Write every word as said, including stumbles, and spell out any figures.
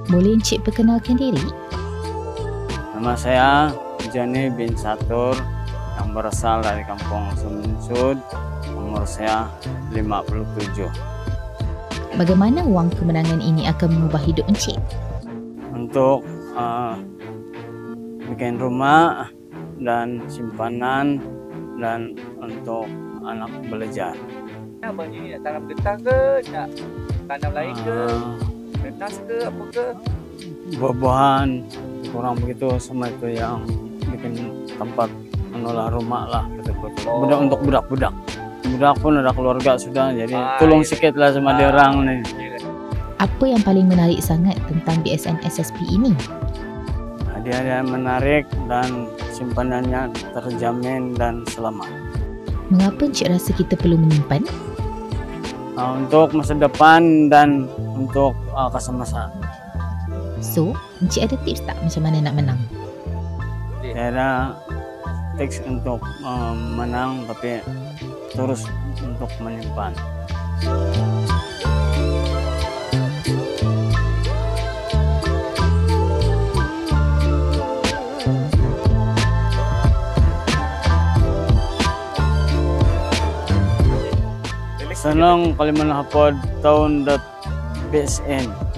Boleh Encik perkenalkan diri? Nama saya Jani bin Satur yang berasal dari kampung Sumsud. Umur saya lima puluh tujuh. Bagaimana wang kemenangan ini akan mengubah hidup Encik? Untuk uh, bikin rumah dan simpanan dan untuk anak belajar. Abang ni nak tanam getah ke, nak tanam lain ke, Uh, nenas ke, apa ke? buah-buahan kurang begitu semua itu yang bikin tempat menolak rumah lah betul-betul. Oh. Budak untuk budak-budak. Budak pun ada keluarga sudah, jadi Ah, tolong iya. sikit lah sama dia orang nih. Apa yang paling menarik sangat tentang B S N S S P ini? Hadiah-hadiah menarik dan simpanannya terjamin dan selamat. Mengapa Encik rasa kita perlu menyimpan? Nah, untuk masa depan dan untuk uh, kesemasa. So, Encik ada tips tak macam mana nak menang? Saya ada tips untuk uh, menang tapi terus untuk menyimpan. Senang kali menghapod tahun dot B S N.